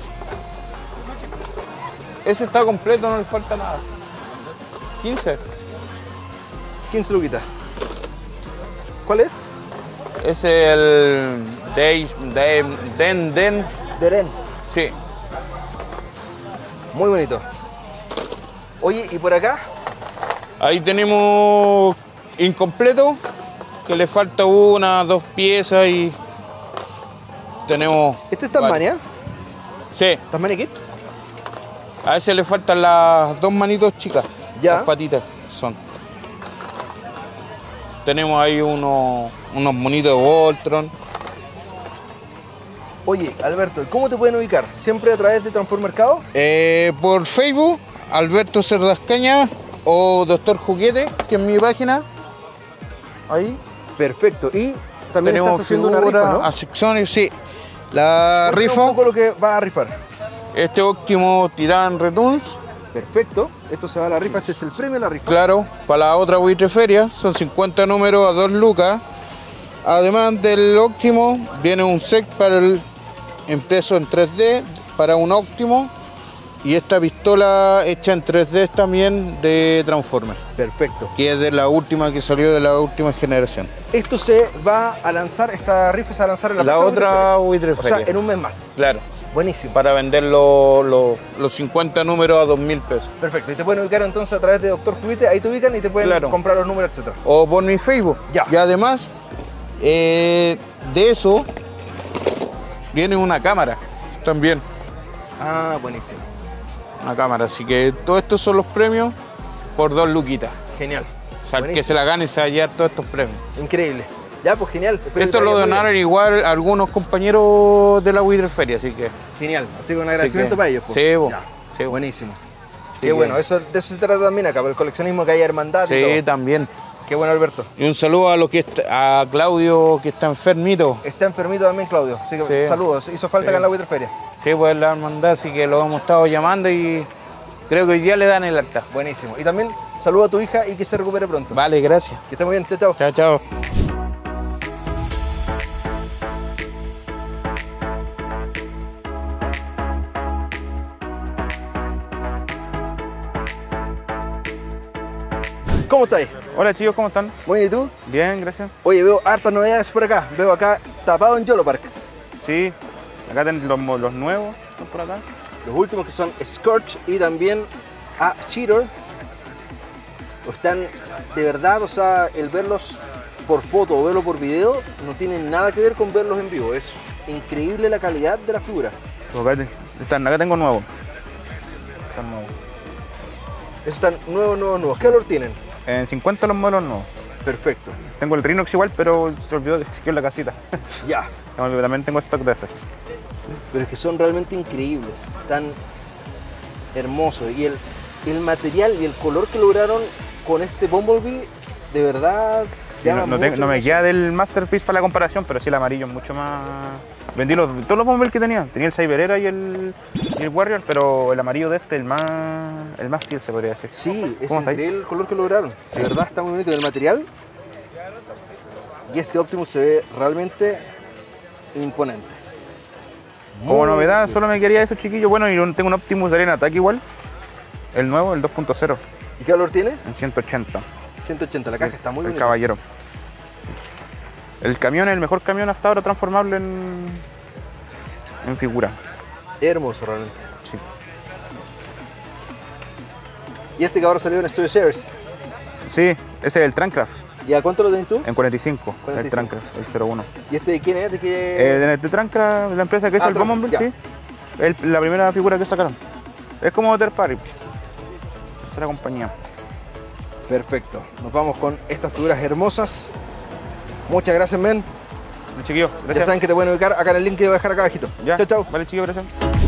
S2: Ese está completo, no le falta nada. 15.
S1: 15 luquitas. ¿Cuál es?
S2: Es el Den.
S1: Deren.
S2: Sí.
S1: Muy bonito. Oye, ¿y por acá?
S2: Ahí tenemos incompleto, que le falta una, dos piezas y tenemos...
S1: ¿Este es Tasmania?
S2: Sí.
S1: ¿Tasmania Kit?
S2: A ese le faltan las dos manitos chicas.
S1: Ya.
S2: Las patitas son. Tenemos ahí unos monitos de Voltron.
S1: Oye, Alberto, ¿y cómo te pueden ubicar? ¿Siempre a través de Transformercado?
S2: Por Facebook, Alberto Cerdascaña o Doctor Juguete, que es mi página. Ahí.
S1: Perfecto. Y también
S2: tenemos
S1: estás haciendo una rifa, ¿no?
S2: a secciones, sí. La rifa.
S1: Un poco lo que vas a rifar.
S2: Este Optimus Titan Returns.
S1: Perfecto. Esto se va a la rifa. Este es el premio de la rifa.
S2: Claro, para la otra Buitreferia. Son 50 números a 2 lucas. Además del Optimus, viene un set para el impreso en 3D para un Optimus. Y esta pistola hecha en 3D también de Transformers.
S1: Perfecto.
S2: Que es de la última que salió de la última generación.
S1: Esto se va a lanzar, esta rifa se va a lanzar en la
S2: La
S1: próxima
S2: otra
S1: Buitreferia.
S2: Buitreferia.
S1: O sea, en un mes más.
S2: Claro.
S1: Buenísimo.
S2: Para vender los 50 números a 2.000 pesos.
S1: Perfecto. Y te pueden ubicar entonces a través de Doctor Juguete. Ahí te ubican y te pueden comprar los números, etc.
S2: O por mi Facebook.
S1: Ya.
S2: Y además de eso viene una cámara también.
S1: Ah, buenísimo.
S2: Una cámara. Así que todos estos son los premios por 2 luquitas.
S1: Genial.
S2: O sea, el que se la gane se va a llevar todos estos premios.
S1: Increíble. Ya, pues genial.
S2: Esto lo donaron igual algunos compañeros de la Buitreferia, así que...
S1: Genial. Así que un agradecimiento para ellos. Pues.
S2: Sí,
S1: Ya.
S2: sí,
S1: buenísimo.
S2: Sí,
S1: Qué bueno, de eso se trata también acá, por el coleccionismo que haya hermandad y
S2: Sí,
S1: todo.
S2: también.
S1: Qué bueno, Alberto.
S2: Y un saludo a a Claudio, que está enfermito.
S1: Está enfermito también, Claudio. Así que
S2: Sí.
S1: saludos. Hizo falta acá en la Buitreferia.
S2: Sí, pues la hermandad, así que lo hemos estado llamando y creo que hoy día le dan el alta.
S1: Buenísimo. Y también Saluda a tu hija y que se recupere pronto.
S3: Vale, gracias.
S1: Que esté muy bien, chao, chao.
S3: Chao, chao.
S1: ¿Cómo estáis?
S8: Hola chicos, ¿cómo están?
S1: Muy bien, ¿y tú?
S8: Bien, gracias.
S1: Oye, veo hartas novedades por acá. Veo acá tapado en YOLO Park.
S8: Sí, acá tienen los nuevos, están por acá.
S1: Los últimos que son Scorch y también a Cheater. Están de verdad, o sea, el verlos por foto o verlos por video no tiene nada que ver con verlos en vivo. Es increíble la calidad de la figura.
S8: Acá tengo nuevos. Están nuevos.
S1: Esos están nuevos. ¿Qué valor tienen?
S8: En 50 los modelos nuevos.
S1: Perfecto.
S8: Tengo el Rhinox igual, pero se olvidó de que en la casita.
S1: Ya.
S8: También tengo stock de ese.
S1: Pero es que son realmente increíbles, tan hermosos. Y el material y el color que lograron con este Bumblebee, de verdad,
S8: Sí, no me queda del Masterpiece para la comparación, pero sí el amarillo es mucho más... Vendí todos los Bumblebee que tenía. Tenía el Cyber Era y el Warrior, pero el amarillo de este, el más fiel se podría decir.
S1: Sí, es increíble el color que lograron. De verdad está muy bonito. El material y este Optimus se ve realmente imponente.
S8: Como novedad, solo me quería eso, chiquillo. Bueno, y tengo un Optimus Arena Attack igual. El nuevo, el 2.0.
S1: ¿Y qué valor tiene?
S8: En 180.
S1: 180, la caja está muy bonita.
S8: El caballero. El camión es el mejor camión hasta ahora transformable en figura.
S1: Hermoso realmente.
S8: Sí.
S1: ¿Y este que ahora salió en Studio Series?
S8: Sí, ese es el Trancraft.
S1: ¿Y a cuánto lo tenés tú?
S8: En 45,
S1: 45.
S8: el Trancraft, el 01.
S1: ¿Y este de quién es? ¿De qué?
S8: De Trancraft, la empresa que hizo el Bumblebee, sí. La primera figura que sacaron. Es como Third Party. Es la compañía.
S1: Perfecto. Nos vamos con estas figuras hermosas. Muchas gracias, men.
S8: Chiquillo, gracias.
S1: Ya saben que te pueden ubicar acá en el link que voy a dejar acá abajito.
S8: Ya.
S1: Chao, chao.
S8: Vale, chiquillo, gracias.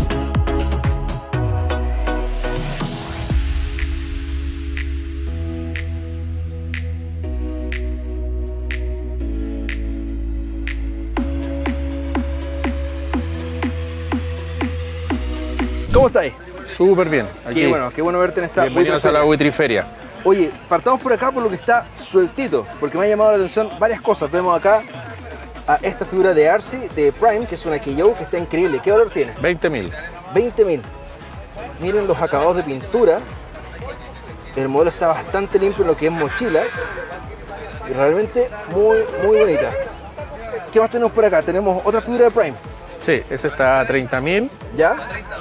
S1: ¿Cómo estáis?
S10: Súper bien. Aquí.
S1: Qué bueno verte en esta
S10: Bienvenidos a la Buitriferia.
S1: Oye, partamos por acá por lo que está sueltito, porque me ha llamado la atención varias cosas. Vemos acá a esta figura de Arcee, de Prime, que es una KO que está increíble. ¿Qué valor tiene?
S10: 20.000.
S1: 20.000. Miren los acabados de pintura. El modelo está bastante limpio en lo que es mochila. Y realmente muy bonita. ¿Qué más tenemos por acá? Tenemos otra figura de Prime.
S10: Sí, ese está a 30.000.
S1: ¿Ya?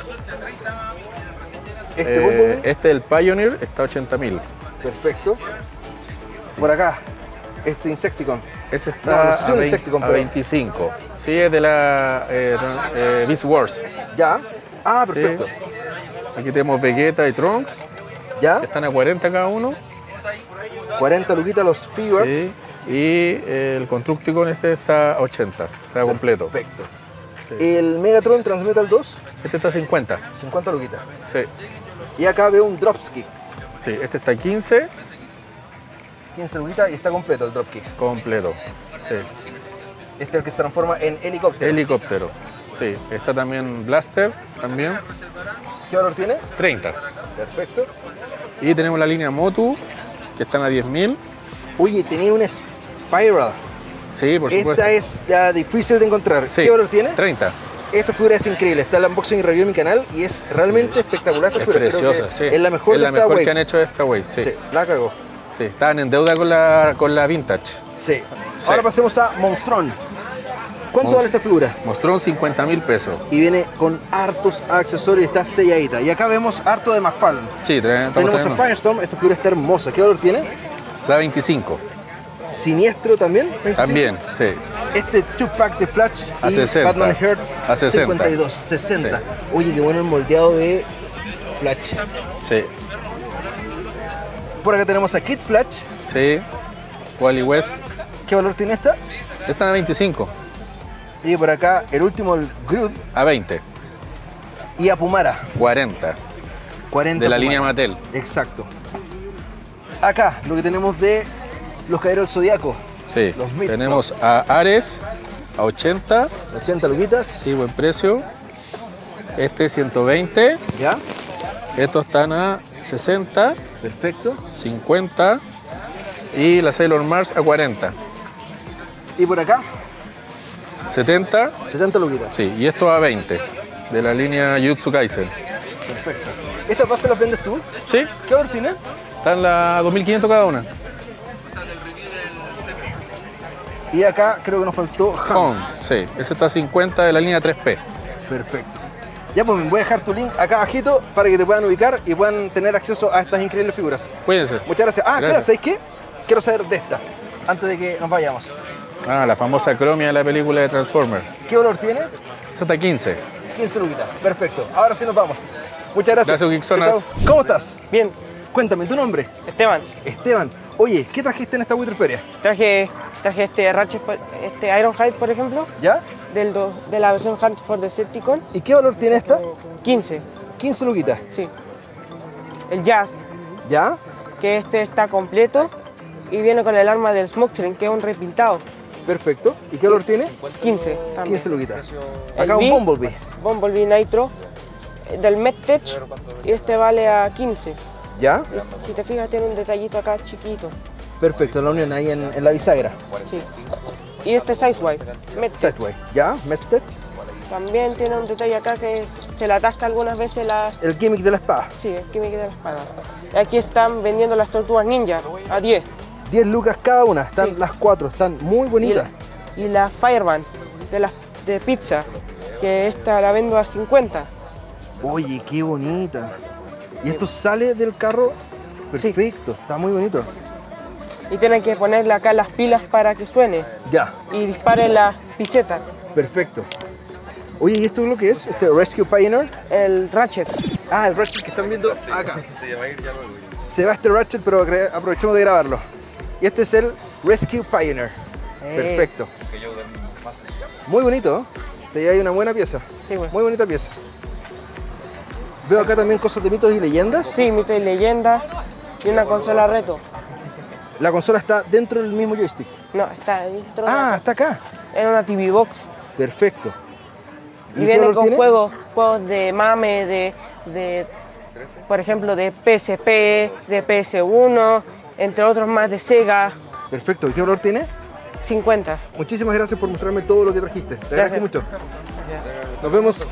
S1: Este Bumblebee.
S10: Este, el Pioneer, está a 80.000.
S1: Perfecto. Por acá, este Insecticon.
S10: Ese está
S1: no sé si es un Insecticon,
S10: a 25. Sí, es de la Beast Wars.
S1: Ya. Ah, perfecto.
S10: Sí. Aquí tenemos Vegeta y Trunks.
S1: Ya.
S10: Están a 40 cada uno.
S1: 40 luquitas los figures.
S10: Sí. Y el Constructicon este está a 80. Está completo.
S1: Perfecto. Sí. El Megatron Transmetal 2.
S10: Este está a 50.
S1: 50 luquitas.
S10: Sí.
S1: Y acá veo un Dropkick.
S10: Sí, este está a 15.
S1: 15 luquitas y está completo el Dropkick.
S10: Completo, sí.
S1: Este es el que se transforma en helicóptero.
S10: Helicóptero, sí. Está también Blaster, también.
S1: ¿Qué valor tiene?
S10: 30.
S1: Perfecto.
S10: Y tenemos la línea Motu, que están a 10.000.
S1: Oye, tenía una Spiral.
S10: Sí, por supuesto.
S1: Esta es ya difícil de encontrar.
S10: Sí.
S1: ¿Qué valor tiene?
S10: 30.
S1: Esta figura es increíble, está el unboxing y review en mi canal y es realmente espectacular esta figura.
S10: Preciosa, sí.
S1: Es la mejor de esta wave.
S10: que han hecho de esta wave, sí.
S1: Sí, la cagó.
S10: Sí, estaban en deuda con la Vintage.
S1: Sí. Ahora pasemos a Monstron. ¿Cuánto vale esta figura?
S10: Monstron 50.000 pesos.
S1: Y viene con hartos accesorios y está selladita. Y acá vemos harto de McFarlane.
S10: Sí,
S1: tenemos a Firestorm, esta figura está hermosa. ¿Qué valor tiene?
S10: Está a 25.
S1: Siniestro también. 25.
S10: También, sí.
S1: Este 2-pack de Flash
S10: a
S1: y
S10: 60.
S1: Batman Heart
S10: a 60.
S1: 52, 60.
S10: Sí.
S1: Oye, qué bueno el moldeado de Flash.
S10: Sí.
S1: Por acá tenemos a Kid Flash.
S10: Sí. Wally West.
S1: ¿Qué valor tiene esta?
S10: Están a 25.
S1: Y por acá el último, el Groot.
S10: A 20.
S1: Y a Pumara.
S10: 40.
S1: 40
S10: de la
S1: Pumara.
S10: línea Mattel.
S1: Exacto. Acá lo que tenemos de los Caballeros del Zodiaco.
S10: Sí.
S1: Los Mythos.
S10: Tenemos a Ares a 80.
S1: 80 luquitas.
S10: Sí, buen precio. Este 120.
S1: ¿Ya?
S10: Estos están a 60,
S1: Perfecto.
S10: 50 y la Sailor Mars a 40.
S1: Y por acá,
S10: 70,
S1: 70 luquitas.
S10: sí, y esto a 20, de la línea Jujutsu Kaisen.
S1: Perfecto. ¿Estas bases las vendes tú?
S10: Sí,
S1: ¿Qué valor tienen?
S10: están las 2.500 cada una.
S1: Y acá creo que nos faltó Han.
S10: Con, sí, ese está a 50 de la línea 3P.
S1: Perfecto. Ya pues me voy a dejar tu link acá abajito para que te puedan ubicar y puedan tener acceso a estas increíbles figuras.
S10: Cuídense.
S1: Muchas gracias. Ah, espera,
S10: Gracias.
S1: ¿sabéis qué? Quiero saber de esta, antes de que nos vayamos.
S10: Ah, la famosa cromia de la película de Transformers.
S1: ¿Qué valor tiene?
S10: Esa está a 15.
S1: 15 luquitas. Perfecto. Ahora sí nos vamos. Muchas gracias.
S10: Gracias, Geekzonas.
S1: Chao, chao. ¿Cómo estás?
S11: Bien,
S1: Cuéntame, ¿tu nombre?
S11: Esteban,
S1: Esteban. Oye, ¿qué trajiste en esta Witriferia?
S11: traje este Ratchet, este Ironhide, por ejemplo,
S1: ¿Ya?
S11: de la versión Hunt for Decepticon,
S1: ¿Y qué valor tiene esta?
S11: 15,
S1: 15 luquitas.
S11: sí. El Jazz,
S1: ¿Ya?
S11: que este está completo y viene con el arma del Smokestring, que es un repintado,
S1: Perfecto. ¿Y qué valor tiene?
S11: 15 también.
S1: 15 luquitas.
S11: El
S1: Acá un
S11: B,
S1: Bumblebee.
S11: Bumblebee Nitro, del MedTech, y este vale a 15.
S1: ¿Ya?
S11: Y si te fijas tiene un detallito acá chiquito,
S1: Perfecto, la unión ahí en la bisagra.
S11: sí. Y este Sideswipe, MedTech,
S1: Setway. ¿Ya? Mestet.
S11: también tiene un detalle acá que se le atasca algunas veces la...
S1: El gimmick de la espada.
S11: Sí, es que me queda la espada. Aquí están vendiendo las tortugas ninja a 10.
S1: 10 lucas cada una. Están
S11: Sí.
S1: las 4. Están muy bonitas.
S11: Y la Fireband de pizza, que esta la vendo a 50.
S1: Oye, qué bonita. Y esto sale del carro.
S11: Sí.
S1: Perfecto. Está muy bonito.
S11: Y tienen que ponerle acá las pilas para que suene
S1: Ya.
S11: y dispare la piseta,
S1: Perfecto. Oye, ¿y esto es lo que es? Este Rescue Pioneer.
S11: el Ratchet.
S1: Ah, el Ratchet que están viendo acá. Se va este Ratchet, pero aprovechemos de grabarlo. Y este es el Rescue Pioneer. Perfecto. Muy bonito, ¿eh? Te lleva ahí una buena pieza.
S11: Sí, güey.
S1: Muy bonita pieza. Veo acá también cosas de mitos y leyendas.
S11: Sí, mito y leyenda. Y una consola reto.
S1: La consola está dentro del mismo joystick.
S11: No, está dentro
S1: Ah, está acá.
S11: en una TV Box.
S1: Perfecto.
S11: Y
S1: qué
S11: viene
S1: valor
S11: con
S1: tiene?
S11: juegos de mame, por ejemplo, de PSP, de PS1, entre otros más de Sega.
S1: Perfecto. ¿Y qué valor tiene?
S11: 50.
S1: Muchísimas gracias por mostrarme todo lo que trajiste. Te agradezco mucho. Nos vemos.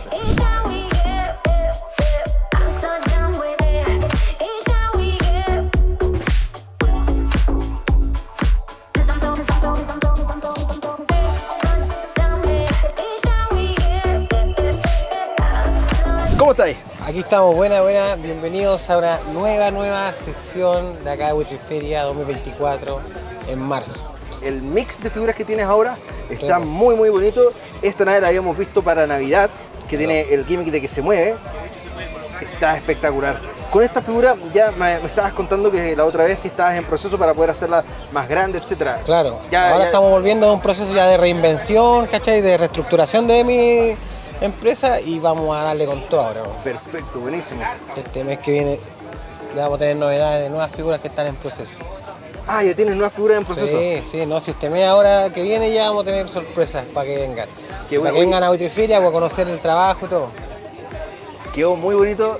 S1: ¿Cómo estáis?
S12: Aquí estamos, buena, bienvenidos a una nueva sesión de acá de Witriferia 2024 en marzo.
S1: El mix de figuras que tienes ahora está
S12: Claro.
S1: muy bonito. Esta nave la habíamos visto para Navidad, que tiene el gimmick de que se mueve. Está espectacular. Con esta figura ya me estabas contando que la otra vez que estabas en proceso para poder hacerla más grande, etcétera.
S12: Claro,
S1: Ya-
S12: ahora
S1: ya-
S12: estamos volviendo a un proceso ya de reinvención, ¿cachai? De reestructuración de mi empresa y vamos a darle con todo ahora.
S1: Perfecto, buenísimo.
S12: Este mes que viene ya vamos a tener novedades de nuevas figuras que están en proceso.
S1: Ah, ya tienes nuevas figuras en proceso.
S12: Sí, no, si este mes ahora que viene ya vamos a tener sorpresas para que vengan.
S1: Qué bueno.
S12: Para que vengan a Witriferia para conocer el trabajo y todo.
S1: Quedó muy bonito.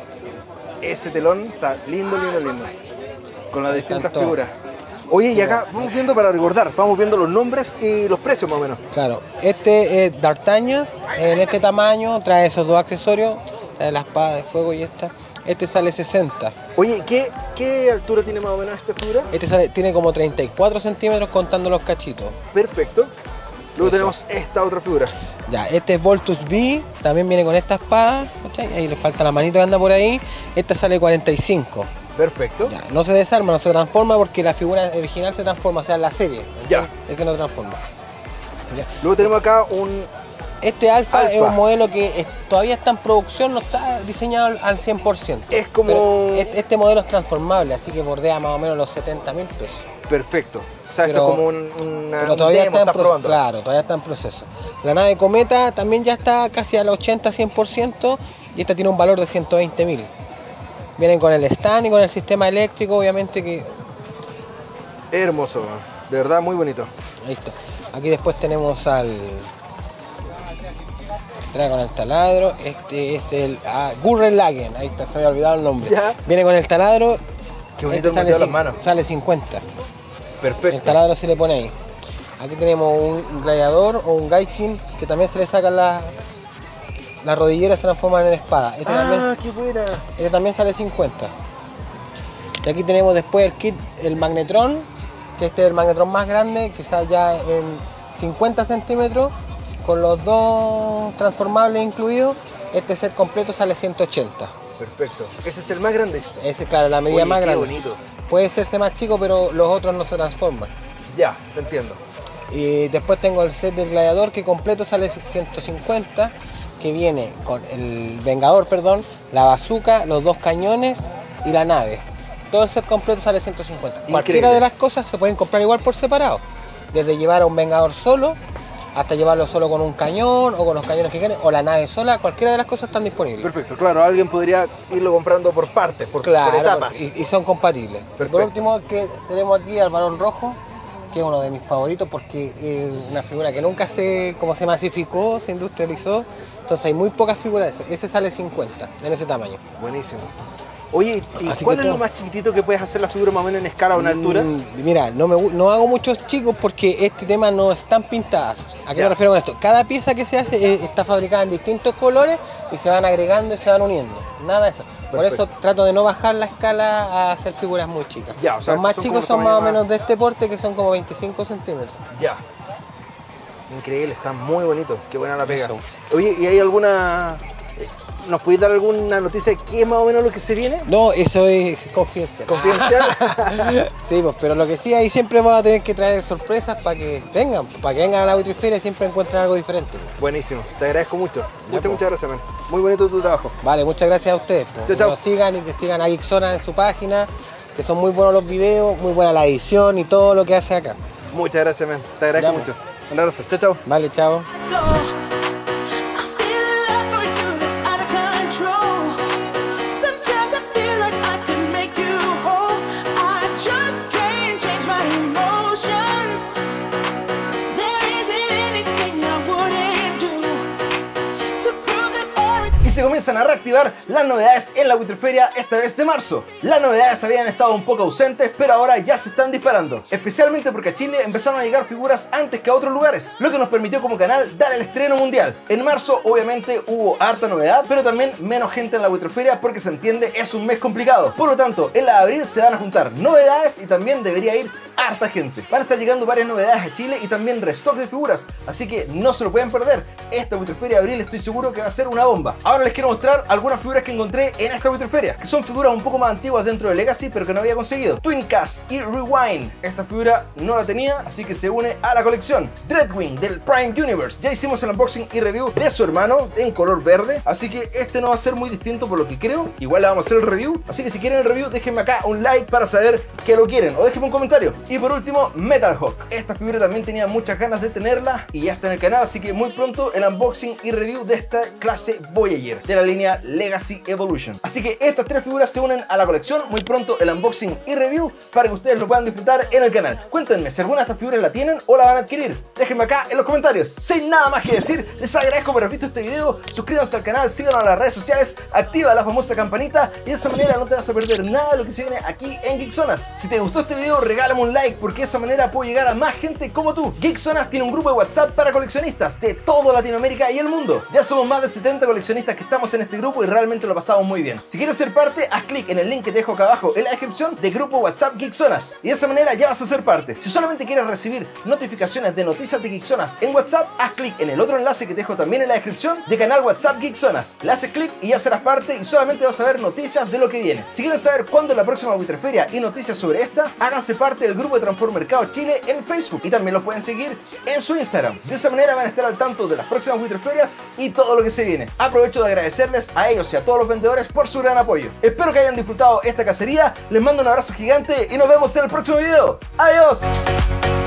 S1: Ese telón está lindo. Con las distintas
S12: todo.
S1: figuras. Oye, y acá vamos viendo para recordar, vamos viendo los nombres y los precios más o menos.
S12: Claro, este es D'Artagnan, en este tamaño, trae esos dos accesorios, trae la espada de fuego y esta. Este sale 60.
S1: Oye, ¿qué altura tiene más o menos esta figura?
S12: Este tiene como 34 centímetros contando los cachitos.
S1: Perfecto. Luego
S12: Eso.
S1: tenemos esta otra figura.
S12: Ya, este es Voltus V, también viene con esta espada, ¿cachai? Ahí le falta la manito que anda por ahí. Esta sale 45.
S1: Perfecto.
S12: Ya, no se desarma, no se transforma porque la figura original se transforma, o sea, la serie.
S1: Ya.
S12: Ese no transforma. Ya.
S1: Luego tenemos acá un...
S12: Este Alfa es
S1: Alfa.
S12: un modelo que todavía está en producción, no está diseñado al 100%.
S1: Es como...
S12: Pero este modelo es transformable, así que bordea más o menos los 70.000 pesos.
S1: Perfecto. O sea,
S12: Pero-
S1: esto es como una
S12: Pero todavía
S1: demo,
S12: está en
S1: estás
S12: proceso.
S1: probando.
S12: Claro, todavía está en proceso. La nave Cometa también ya está casi al 80-100% y esta tiene un valor de 120.000. Vienen con el stand y con el sistema eléctrico, obviamente que...
S1: Hermoso, de verdad muy bonito.
S12: Ahí está. Aquí después tenemos al Trae con el taladro. Este es el Gurren Lagann. Ahí está, se me había olvidado el nombre.
S1: Ya.
S12: Viene con el taladro.
S1: Qué bonito el monteo de las manos.
S12: Sale 50.
S1: Perfecto.
S12: El taladro se le pone ahí. Aquí tenemos un gladiador o un gaikin que también se le sacan las rodilleras, se transforman en espada.
S1: Qué buena.
S12: Este también sale 50. Y aquí tenemos después el kit, el magnetron, que este es el magnetron más grande, que está ya en 50 centímetros, con los dos transformables incluidos. Este set completo sale 180.
S1: Perfecto. Ese es el más grande.
S12: Ese, claro, la medida más grande.
S1: Bonito.
S12: Puede hacerse más chico, pero los otros no se transforman.
S1: Ya, te entiendo.
S12: Y después tengo el set del gladiador, que completo sale 150, que viene con el vengador, perdón, la bazooka, los dos cañones y la nave. Todo el set completo sale 150.
S1: Increíble.
S12: Cualquiera de las cosas se pueden comprar igual por separado. Desde llevar a un vengador solo, hasta llevarlo solo con un cañón o con los cañones que quieren, o la nave sola, cualquiera de las cosas están disponibles.
S1: Perfecto, claro, alguien podría irlo comprando por partes, por etapas.
S12: Y son compatibles.
S1: Perfecto.
S12: Por último, que tenemos aquí al Barón Rojo, que es uno de mis favoritos porque es una figura que nunca se masificó, se industrializó. Entonces hay muy pocas figuras de ese. Ese sale 50 en ese tamaño.
S1: Buenísimo. Oye, ¿y
S12: Así
S1: cuál
S12: que
S1: es lo
S12: todo.
S1: más chiquitito que puedes hacer la figura más o menos en escala o en altura?
S12: Mira, no hago muchos chicos porque este tema no están pintadas. ¿A qué
S1: Ya.
S12: me refiero con esto? Cada pieza que se hace está fabricada en distintos colores y se van agregando y se van uniendo. Nada de eso. Por
S1: Perfecto.
S12: eso trato de no bajar la escala a hacer figuras muy chicas.
S1: Ya, o sea,
S12: los más
S1: son
S12: chicos
S1: como
S12: son más o
S1: tamaño
S12: menos de este porte, que son como 25 centímetros.
S1: Ya. Increíble, está muy bonito. Qué buena la pega.
S12: Eso.
S1: Oye, ¿y hay alguna... ¿Nos podéis dar alguna noticia de qué es más o menos lo que se viene?
S12: No, eso es confidencial.
S1: ¿Confidencial?
S12: Sí, pues, pero lo que sí, ahí siempre vamos a tener que traer sorpresas para que vengan a la Vitriferia y siempre encuentren algo diferente.
S1: Buenísimo, te agradezco mucho.
S12: pues.
S1: Muchas gracias, man. Muy bonito tu trabajo.
S12: Vale, muchas gracias a ustedes. Pues.
S1: Chao, chao.
S12: Que nos sigan y que sigan a Geekzona en su página, que son muy buenos los videos, muy buena la edición y todo lo que hace acá.
S1: Muchas gracias, man. Te agradezco
S12: Ya,
S1: mucho. Un abrazo. Chao, chao.
S12: Vale, chao.
S1: Y se comienzan a reactivar las novedades en la Vitriferia, esta vez de marzo. Las novedades habían estado un poco ausentes, pero ahora ya se están disparando. Especialmente porque a Chile empezaron a llegar figuras antes que a otros lugares, lo que nos permitió como canal dar el estreno mundial. En marzo obviamente hubo harta novedad, pero también menos gente en la Vitriferia porque se entiende es un mes complicado. Por lo tanto, en la de abril se van a juntar novedades y también debería ir harta gente. Van a estar llegando varias novedades a Chile y también restock de figuras, así que no se lo pueden perder. Esta Vitriferia de abril estoy seguro que va a ser una bomba. Ahora les quiero mostrar algunas figuras que encontré en esta Vitriferia, que son figuras un poco más antiguas dentro de Legacy, pero que no había conseguido. Twincast y Rewind. Esta figura no la tenía, así que se une a la colección. Dreadwing del Prime Universe. Ya hicimos el unboxing y review de su hermano en color verde, así que este no va a ser muy distinto por lo que creo. Igual le vamos a hacer el review, así que si quieren el review, déjenme acá un like para saber que lo quieren, o déjenme un comentario. Y por último, Metal Hawk. Esta figura también tenía muchas ganas de tenerla y ya está en el canal, así que muy pronto el unboxing y review de esta clase Voyager de la línea Legacy Evolution. Así que estas tres figuras se unen a la colección. Muy pronto el unboxing y review para que ustedes lo puedan disfrutar en el canal. Cuéntenme si alguna de estas figuras la tienen o la van a adquirir. Déjenme acá en los comentarios. Sin nada más que decir, les agradezco por haber visto este video. Suscríbanse al canal, síganos en las redes sociales, activa la famosa campanita y de esa manera no te vas a perder nada de lo que se viene aquí en Geekzonas. Si te gustó este video, regálame un like porque de esa manera puedo llegar a más gente como tú. Geekzonas tiene un grupo de WhatsApp para coleccionistas de toda Latinoamérica y el mundo. Ya somos más de 70 coleccionistas que estamos en este grupo y realmente lo pasamos muy bien. Si quieres ser parte, haz clic en el link que te dejo acá abajo en la descripción de grupo WhatsApp Geekzonas y de esa manera ya vas a ser parte. Si solamente quieres recibir notificaciones de noticias de Geekzonas en WhatsApp, haz clic en el otro enlace que te dejo también en la descripción de canal WhatsApp Geekzonas. Le haces clic y ya serás parte y solamente vas a ver noticias de lo que viene. Si quieren saber cuándo es la próxima Vitriferia y noticias sobre esta, háganse parte del grupo de Transform Mercado Chile en Facebook y también los pueden seguir en su Instagram. De esa manera van a estar al tanto de las próximas Vitriferias y todo lo que se viene. Aprovecho de agradecerles a ellos y a todos los vendedores por su gran apoyo. Espero que hayan disfrutado esta cacería, les mando un abrazo gigante y nos vemos en el próximo video. ¡Adiós!